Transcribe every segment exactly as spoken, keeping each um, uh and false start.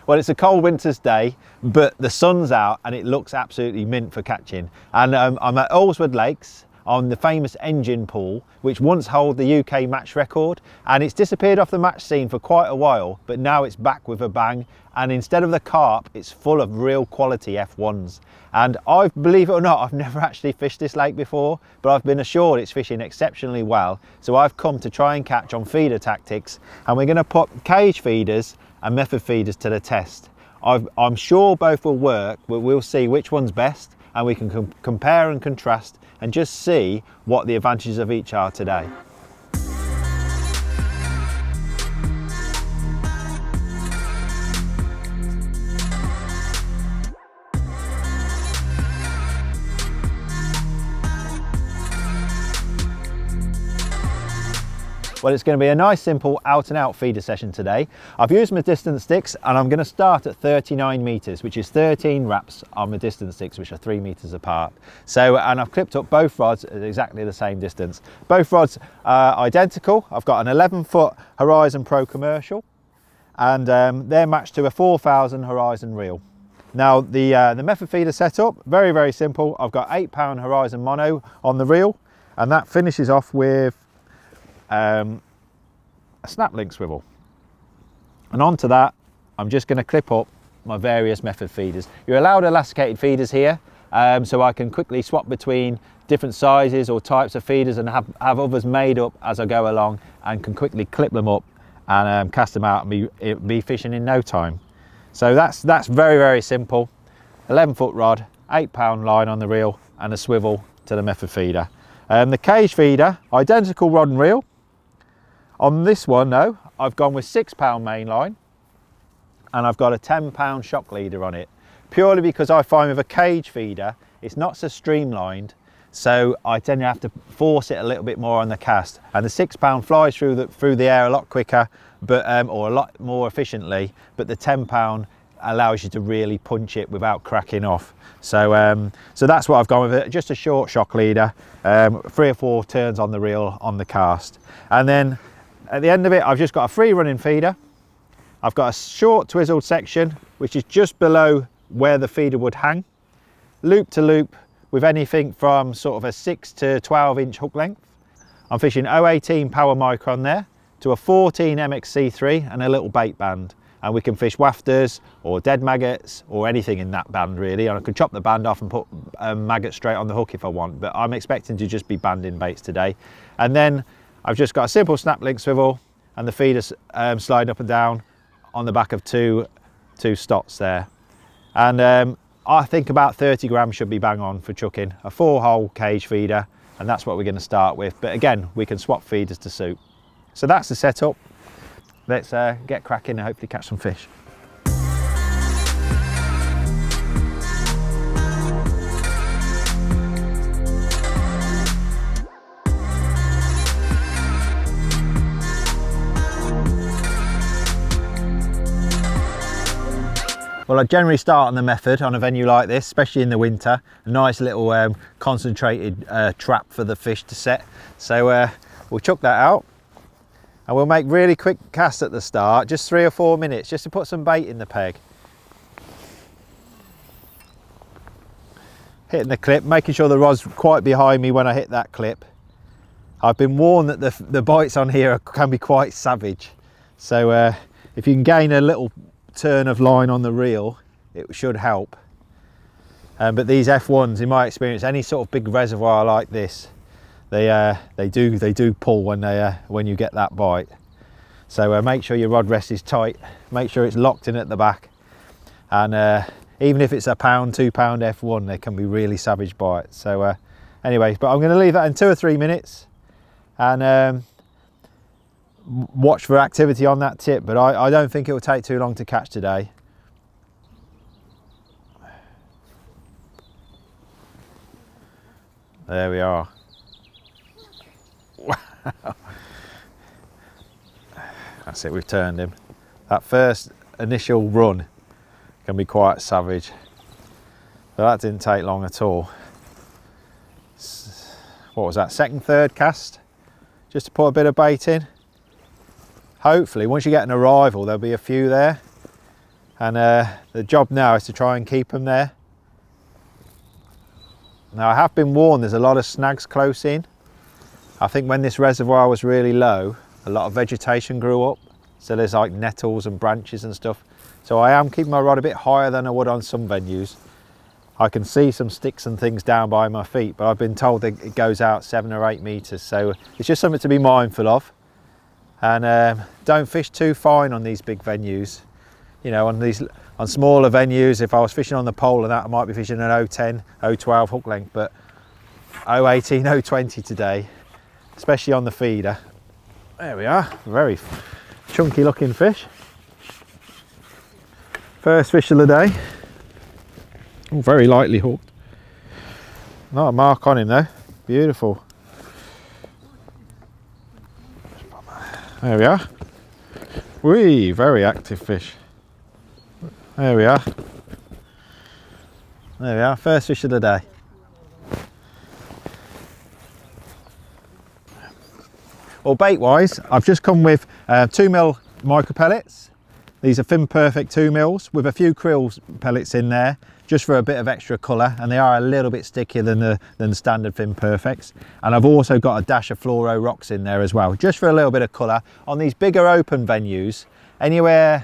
Well, it's a cold winter's day, but the sun's out and it looks absolutely mint for catching. And um, I'm at Alresford Lakes on the famous Engine Pool, which once held the U K match record, and it's disappeared off the match scene for quite a while, but now it's back with a bang. And instead of the carp, it's full of real quality F ones. And I, believe it or not, I've never actually fished this lake before, but I've been assured it's fishing exceptionally well. So I've come to try and catch on feeder tactics, and we're going to put cage feeders and method feeders to the test. I've, I'm sure both will work, but we'll see which one's best, and we can com compare and contrast and just see what the advantages of each are today. Well, it's going to be a nice simple out and out feeder session today. I've used my distance sticks and I'm going to start at thirty-nine meters, which is thirteen wraps on my distance sticks, which are three meters apart. So, and I've clipped up both rods at exactly the same distance. Both rods are identical. I've got an eleven foot Horizon Pro commercial, and um, they're matched to a four thousand Horizon reel. Now the, uh, the method feeder setup, very, very simple. I've got eight pound Horizon mono on the reel, and that finishes off with Um, a snap link swivel, and onto that I'm just going to clip up my various method feeders. You're allowed elasticated feeders here, um, so I can quickly swap between different sizes or types of feeders and have, have others made up as I go along, and can quickly clip them up and um, cast them out and be, be fishing in no time. So that's that's very, very simple. eleven foot rod, eight pound line on the reel, and a swivel to the method feeder. Um, the cage feeder, identical rod and reel. On this one, though, I've gone with six pound main line, and I've got a ten pound shock leader on it, purely because I find with a cage feeder, it's not so streamlined, so I tend to have to force it a little bit more on the cast. And the six pound flies through the, through the air a lot quicker, but um, or a lot more efficiently, but the ten pound allows you to really punch it without cracking off. So um, so that's what I've gone with it, just a short shock leader, um, three or four turns on the reel on the cast. And then at the end of it, I've just got a free running feeder. I've got a short twizzled section, which is just below where the feeder would hang, loop to loop with anything from sort of a six to twelve inch hook length. I'm fishing oh eighteen power micron there to a fourteen M X C three and a little bait band. And we can fish wafters or dead maggots or anything in that band really. And I can chop the band off and put um, maggots straight on the hook if I want, but I'm expecting to just be banding baits today. And then I've just got a simple snap link swivel and the feeder um, sliding up and down on the back of two, two stots there. And um, I think about thirty grams should be bang on for chucking. A four hole cage feeder, and that's what we're going to start with. But again, we can swap feeders to suit. So that's the setup. Let's uh, get cracking and hopefully catch some fish. Well, I generally start on the method on a venue like this, especially in the winter. A nice little um, concentrated uh, trap for the fish to set. So uh, we'll chuck that out, and we'll make really quick casts at the start, just three or four minutes, just to put some bait in the peg. Hitting the clip, making sure the rod's quite behind me when I hit that clip. I've been warned that the, the bites on here can be quite savage. So uh, if you can gain a little turn of line on the reel, it should help. Um, but these F ones, in my experience, any sort of big reservoir like this, they uh, they do they do pull when they uh, when you get that bite. So uh, make sure your rod rest is tight, make sure it's locked in at the back, and uh, even if it's a pound, two pound F one, they can be really savage bites. So uh, anyway, but I'm going to leave that in two or three minutes, and um, watch for activity on that tip, but I, I don't think it will take too long to catch today. There we are. Wow. That's it, we've turned him. That first initial run can be quite savage, but that didn't take long at all. What was that, second, third cast? Just to put a bit of bait in. Hopefully, once you get an arrival, there'll be a few there, And uh, the job now is to try and keep them there. Now I have been warned there's a lot of snags close in. I think when this reservoir was really low, a lot of vegetation grew up. So there's like nettles and branches and stuff. So I am keeping my rod a bit higher than I would on some venues. I can see some sticks and things down by my feet, but I've been told that it goes out seven or eight meters. So it's just something to be mindful of. And um, don't fish too fine on these big venues. You know, on these on smaller venues, if I was fishing on the pole and that, I might be fishing an oh ten, oh twelve hook length, but oh eighteen, oh twenty today, especially on the feeder. There we are, very chunky looking fish. First fish of the day. Oh, very lightly hooked. Not a mark on him though. Beautiful. There we are. Whee, very active fish. There we are. There we are, first fish of the day. Well, bait wise, I've just come with uh, two mil micro pellets. These are Fin Perfect two mils with a few krill pellets in there, just for a bit of extra colour, and they are a little bit stickier than the than the standard Fin Perfects. And I've also got a dash of Fluoro Rocks in there as well, just for a little bit of colour. On these bigger open venues, anywhere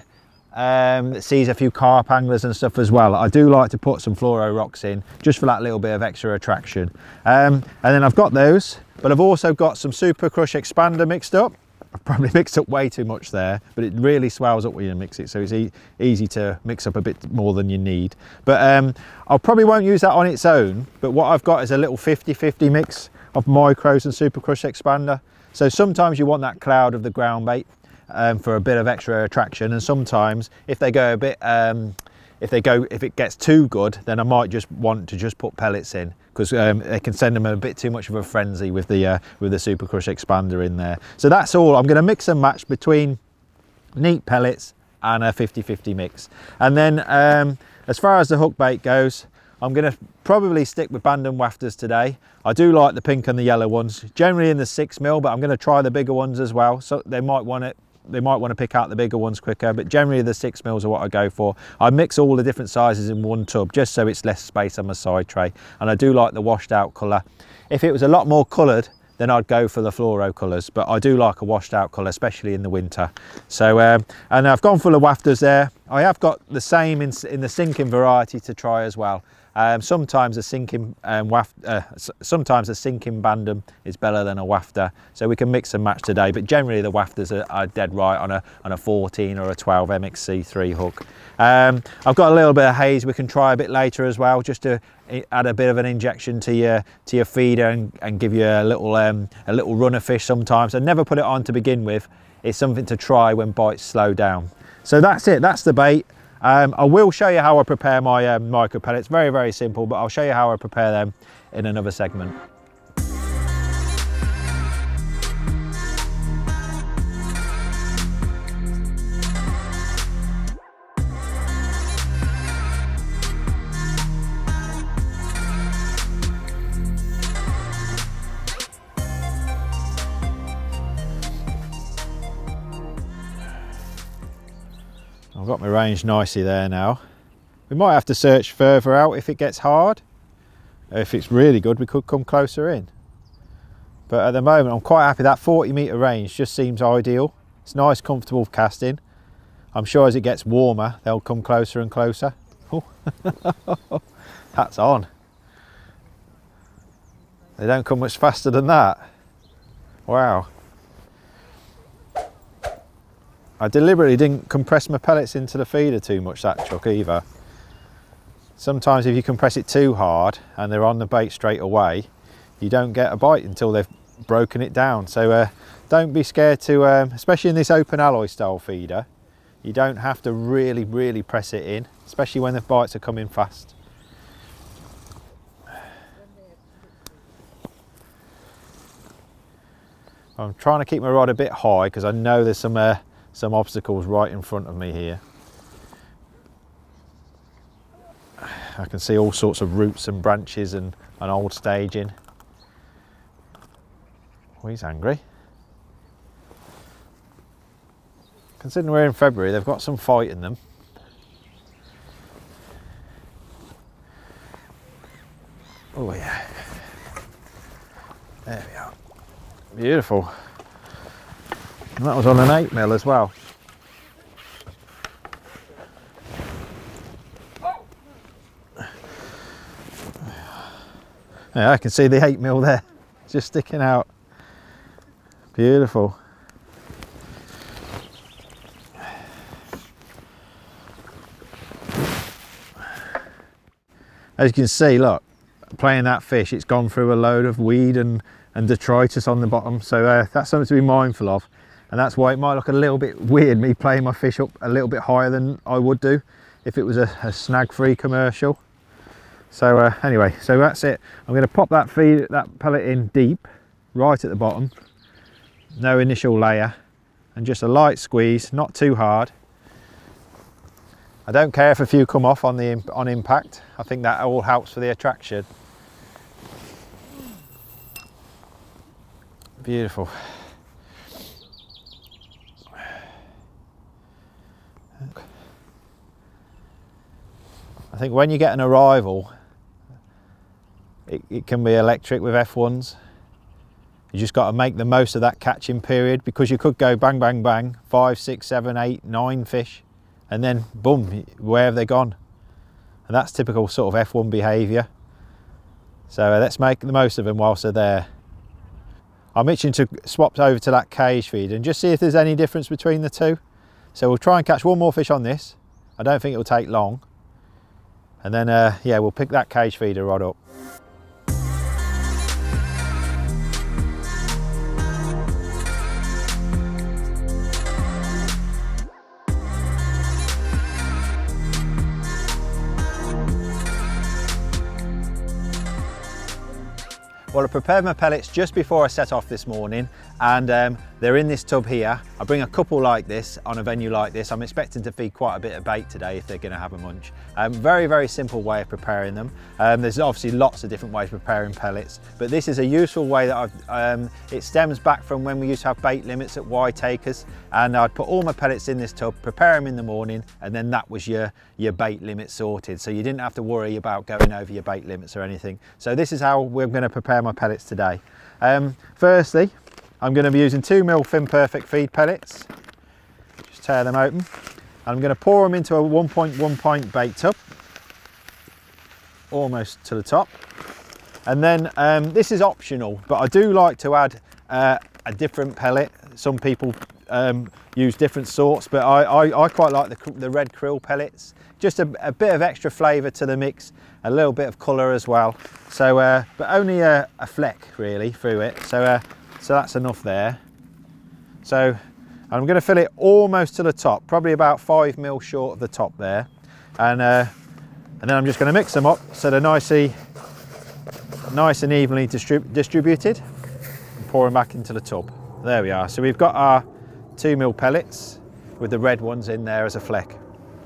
um, that sees a few carp anglers and stuff as well, I do like to put some Fluoro Rocks in, just for that little bit of extra attraction. Um, and then I've got those, but I've also got some Super Crush Expander mixed up. I've probably mixed up way too much there, but it really swells up when you mix it, so it's e easy to mix up a bit more than you need. But um, I probably won't use that on its own, but what I've got is a little fifty fifty mix of micros and Super Crush Expander. So sometimes you want that cloud of the ground bait um, for a bit of extra attraction, and sometimes if they go a bit, um, if they go, if it gets too good, then I might just want to just put pellets in, because um, they can send them a bit too much of a frenzy with the uh, with the Super Crush Expander in there. So that's all. I'm going to mix and match between neat pellets and a fifty fifty mix. And then um, as far as the hook bait goes, I'm going to probably stick with Bandon Wafters today. I do like the pink and the yellow ones, generally in the six mil, but I'm going to try the bigger ones as well. So they might want it. They might want to pick out the bigger ones quicker, but generally the six mils are what I go for. I mix all the different sizes in one tub just so it's less space on my side tray, and I do like the washed out colour. If it was a lot more coloured, then I'd go for the fluoro colours, but I do like a washed out colour, especially in the winter. So um, and I've gone for the wafters there. I have got the same in, in the sinking variety to try as well. Um, sometimes a sinking um, waft, uh, sometimes a sinking Bandon is better than a wafter, so we can mix and match today. But generally, the wafters are, are dead right on a on a fourteen or a twelve M X C three hook. Um, I've got a little bit of haze we can try a bit later as well, just to add a bit of an injection to your to your feeder and, and give you a little um, a little runner fish sometimes. I never put it on to begin with. It's something to try when bites slow down. So that's it. That's the bait. Um, I will show you how I prepare my um, micro pellets. Very, very simple, but I'll show you how I prepare them in another segment. I've got my range nicely there now. We might have to search further out if it gets hard. If it's really good, we could come closer in. But at the moment, I'm quite happy. That forty metre range just seems ideal. It's nice, comfortable casting. I'm sure as it gets warmer, they'll come closer and closer. Oh. That's on. They don't come much faster than that. Wow. I deliberately didn't compress my pellets into the feeder too much, that chuck either. Sometimes if you compress it too hard and they're on the bait straight away, you don't get a bite until they've broken it down. So uh, don't be scared to, um, especially in this open alloy style feeder, you don't have to really, really press it in, especially when the bites are coming fast. I'm trying to keep my rod a bit high because I know there's some uh, some obstacles right in front of me here. I can see all sorts of roots and branches and an old staging. Oh, he's angry. Considering we're in February, they've got some fight in them. Oh yeah. There we are. Beautiful. And that was on an eight mil as well. Yeah, I can see the eight mil there, just sticking out. Beautiful. As you can see, look, playing that fish, it's gone through a load of weed and, and detritus on the bottom. So uh, that's something to be mindful of. And that's why it might look a little bit weird, me playing my fish up a little bit higher than I would do if it was a, a snag-free commercial. So uh, anyway, so that's it. I'm going to pop that feed, that pellet in deep, right at the bottom. No initial layer, and just a light squeeze, not too hard. I don't care if a few come off on the on impact. I think that all helps for the attraction. Beautiful. I think when you get an arrival, it, it can be electric with F ones. You just got to make the most of that catching period, because you could go bang, bang, bang, five, six, seven, eight, nine fish, and then boom, where have they gone? And that's typical sort of F one behaviour. So uh, let's make the most of them whilst they're there. I'm itching to swap over to that cage feed and just see if there's any difference between the two. So we'll try and catch one more fish on this. I don't think it'll take long. And then, uh, yeah, we'll pick that cage feeder rod up. Well, I prepared my pellets just before I set off this morning, and um, they're in this tub here. I bring a couple like this on a venue like this. I'm expecting to feed quite a bit of bait today if they're going to have a munch. Um, very, very simple way of preparing them. Um, there's obviously lots of different ways of preparing pellets, but this is a useful way that I've, um, it stems back from when we used to have bait limits at Whiteacres, and I'd put all my pellets in this tub, prepare them in the morning, and then that was your, your bait limit sorted. So you didn't have to worry about going over your bait limits or anything. So this is how we're going to prepare my pellets today. Um, firstly, I'm going to be using two mil Fin Perfect feed pellets. Just tear them open. I'm going to pour them into a one point one pint bait tub, almost to the top. And then um, this is optional, but I do like to add uh, a different pellet. Some people um, use different sorts, but I, I, I quite like the, the red krill pellets. Just a, a bit of extra flavour to the mix, a little bit of colour as well. So, uh, but only a, a fleck really through it. So, uh, so that's enough there. So I'm going to fill it almost to the top, probably about five mil short of the top there, and uh, and then I'm just going to mix them up so they're nicely, nice and evenly distrib distributed. And pour them back into the tub. There we are. So we've got our two mil pellets with the red ones in there as a fleck.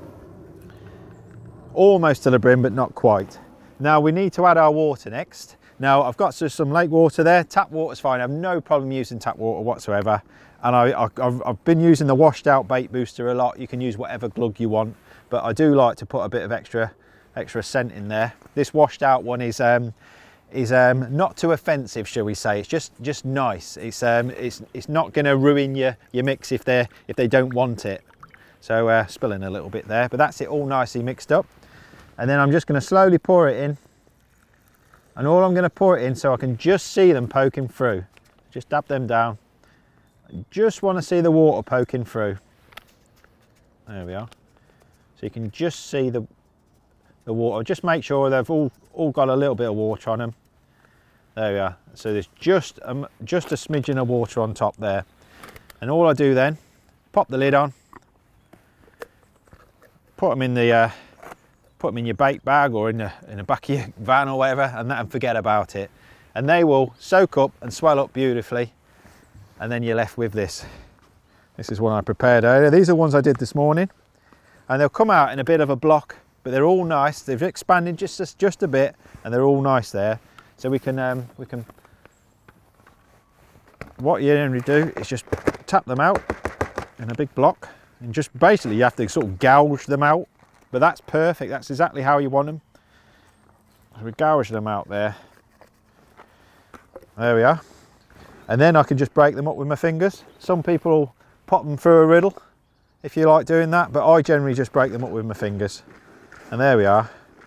Almost to the brim, but not quite. Now we need to add our water next. Now I've got some lake water there. Tap water's fine. I have no problem using tap water whatsoever. And I, I, I've, I've been using the washed out bait booster a lot. You can use whatever glug you want, but I do like to put a bit of extra, extra scent in there. This washed out one is um, is um, not too offensive, shall we say? It's just just nice. It's um, it's it's not going to ruin your your mix if they if they don't want it. So uh, spilling a little bit there, but that's it all nicely mixed up. And then I'm just going to slowly pour it in. And all I'm going to pour it in so I can just see them poking through. Just dab them down. I just want to see the water poking through. There we are. So you can just see the, the water. Just make sure they've all, all got a little bit of water on them. There we are. So there's just a, just a smidgen of water on top there. And all I do then, pop the lid on, put them in the... Uh, put them in your bait bag or in the, in the back of your van or whatever, and, that, and forget about it. And they will soak up and swell up beautifully, and then you're left with this. This is one I prepared earlier. These are ones I did this morning, and they'll come out in a bit of a block, but they're all nice. They've expanded just, just a bit, and they're all nice there. So we can, um, we can, what you generally do is just tap them out in a big block, and just basically you have to sort of gouge them out. But that's perfect, that's exactly how you want them. So we gouge them out there. There we are. And then I can just break them up with my fingers. Some people will pop them through a riddle if you like doing that, but I generally just break them up with my fingers. And there we are.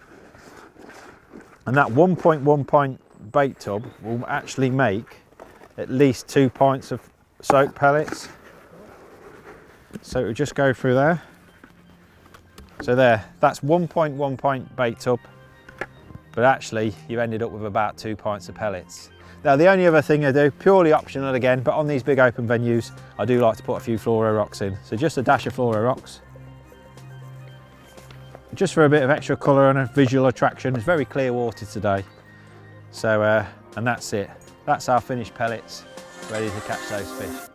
And that one point one pint bait tub will actually make at least two pints of soak pellets. So it will just go through there. So there, that's one point one pint bait tub, but actually you've ended up with about two pints of pellets. Now the only other thing I do, purely optional again, but on these big open venues, I do like to put a few fluoro rocks in. So just a dash of fluoro rocks. Just for a bit of extra colour and a visual attraction. It's very clear water today. So, uh, and that's it. That's our finished pellets, ready to catch those fish.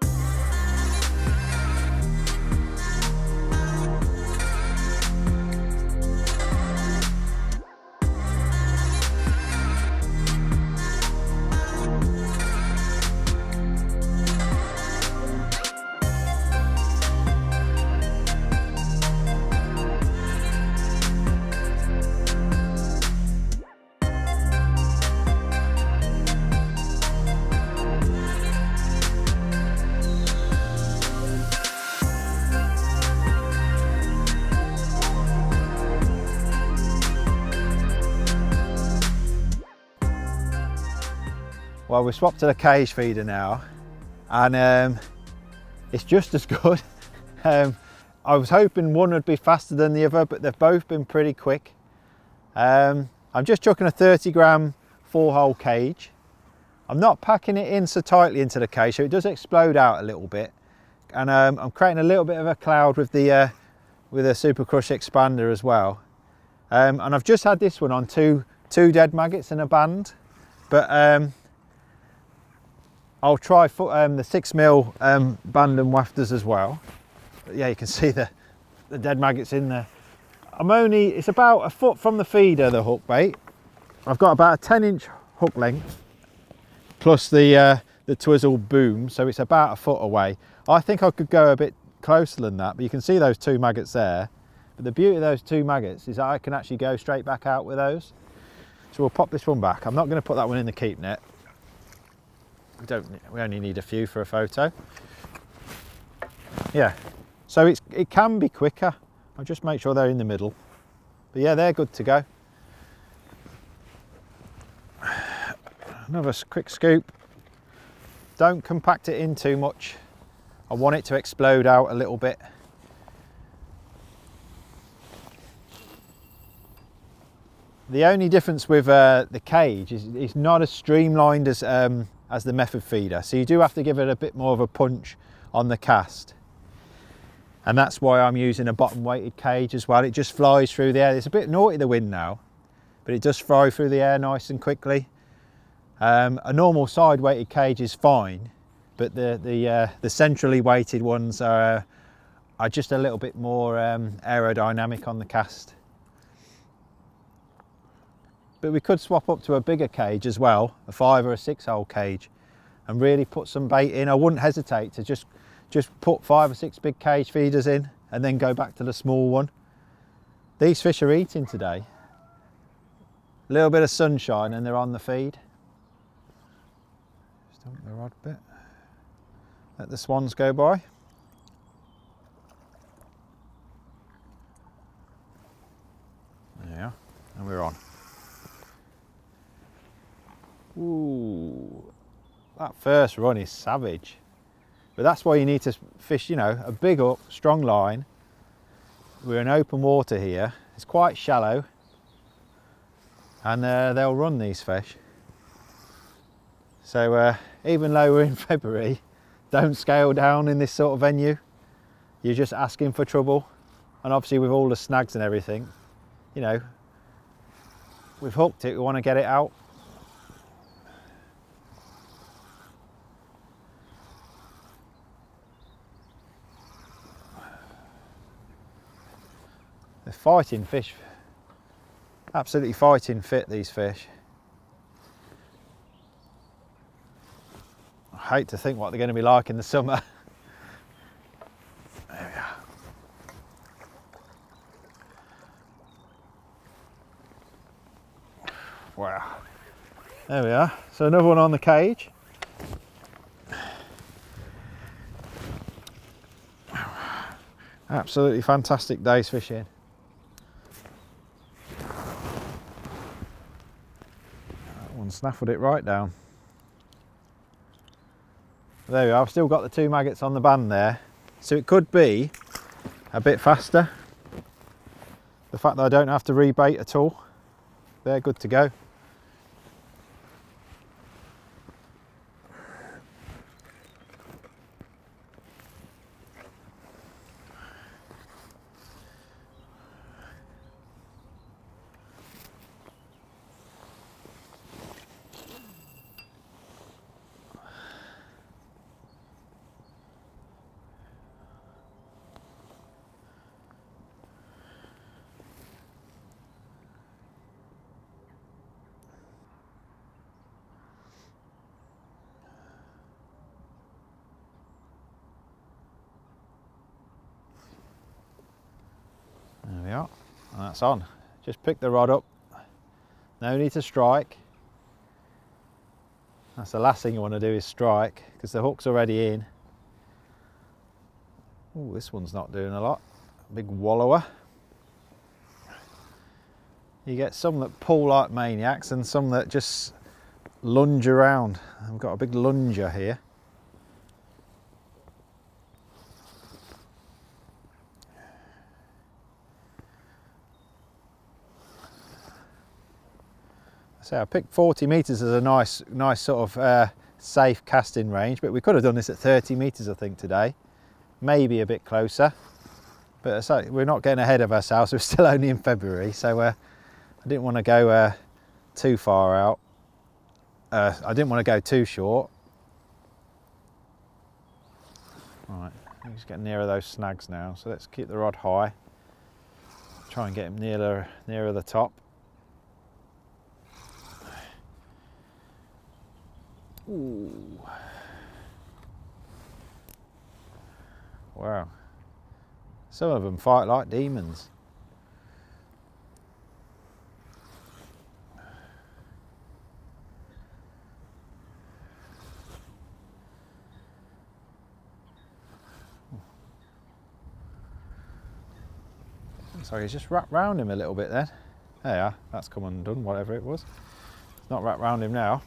Well, we've swapped to the cage feeder now, and um, it's just as good. um, I was hoping one would be faster than the other, but they've both been pretty quick. Um, I'm just chucking a thirty gram four hole cage. I'm not packing it in so tightly into the cage, so it does explode out a little bit. And um, I'm creating a little bit of a cloud with the uh, with a Super Crush expander as well. Um, and I've just had this one on two two dead maggots in a band, but um, I'll try for, um, the six mil um, band and wafters as well. But yeah, you can see the, the dead maggots in there. I'm only, it's about a foot from the feeder, the hook bait. I've got about a ten inch hook length, plus the, uh, the twizzle boom, so it's about a foot away. I think I could go a bit closer than that, but you can see those two maggots there. But the beauty of those two maggots is that I can actually go straight back out with those. So we'll pop this one back. I'm not going to put that one in the keep net. We don't. We only need a few for a photo. Yeah, so it's it can be quicker. I'll just make sure they're in the middle. But yeah, they're good to go. Another quick scoop. Don't compact it in too much. I want it to explode out a little bit. The only difference with uh, the cage is it's not as streamlined as um, as the method feeder, so you do have to give it a bit more of a punch on the cast, and that's why I'm using a bottom weighted cage as well. It just flies through the air. It's a bit naughty the wind now, but it does fly through the air nice and quickly. Um, a normal side weighted cage is fine, but the the, uh, the centrally weighted ones are, are just a little bit more um, aerodynamic on the cast. But we could swap up to a bigger cage as well, a five or a six hole cage, and really put some bait in. I wouldn't hesitate to just, just put five or six big cage feeders in and then go back to the small one. These fish are eating today. A little bit of sunshine and they're on the feed. Just dump the rod bit. Let the swans go by. There we are, and we're on. Ooh, that first run is savage. But that's why you need to fish, you know, a big hook, strong line. We're in open water here. It's quite shallow. And uh, they'll run, these fish. So uh, even though we're in February, don't scale down in this sort of venue. You're just asking for trouble. And obviously with all the snags and everything, you know, we've hooked it, we want to get it out. They're fighting fish, absolutely fighting fit, these fish. I hate to think what they're going to be like in the summer. There we are. Wow. There we are. So another one on the cage. Absolutely fantastic day's fishing. That one snaffled it right down. There we are. I've still got the two maggots on the band there, so it could be a bit faster. The fact that I don't have to rebait at all, they're good to go. There we are, and that's on. Just pick the rod up, no need to strike. That's the last thing you want to do is strike, because the hook's already in. Oh, this one's not doing a lot. Big wallower. You get some that pull like maniacs and some that just lunge around. I've got a big lunger here. So I picked forty metres as a nice, nice sort of uh, safe casting range, but we could have done this at thirty metres I think today, maybe a bit closer. But so we're not getting ahead of ourselves. We're still only in February, so uh, I didn't want to go uh, too far out. Uh, I didn't want to go too short. All right, I'm just getting nearer those snags now. So let's keep the rod high. Try and get him nearer, nearer the top. Ooh. Wow. Some of them fight like demons. Sorry, he's just wrapped round him a little bit then. There you are, that's come undone, whatever it was. It's not wrapped round him now.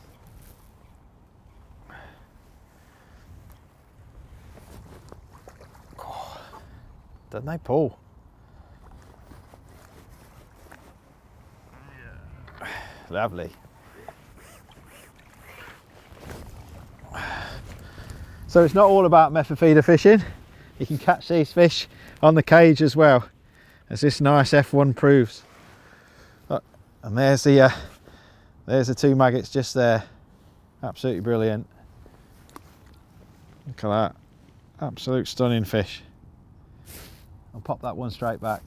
Don't they pull? Yeah. Lovely. So it's not all about method feeder fishing. You can catch these fish on the cage as well, as this nice F one proves. Look, and there's the uh, there's the two maggots just there. Absolutely brilliant. Look at that. Absolute stunning fish. I'll pop that one straight back.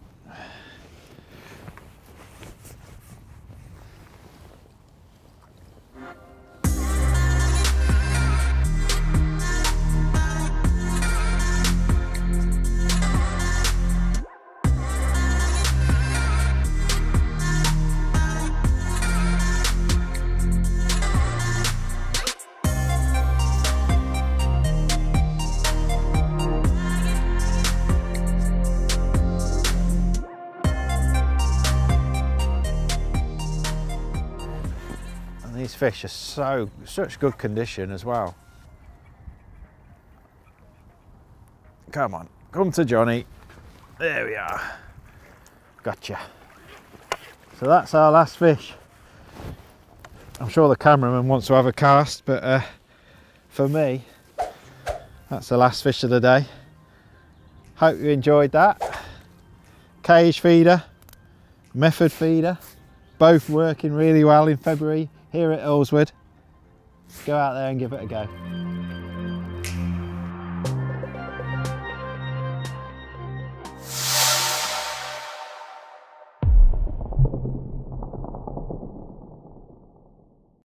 These fish are so such good condition as well. Come on, come to Johnny. There we are. Gotcha. So that's our last fish. I'm sure the cameraman wants to have a cast, but uh, for me, that's the last fish of the day. Hope you enjoyed that. Cage feeder, method feeder, both working really well in February here at Earlswood. Go out there and give it a go.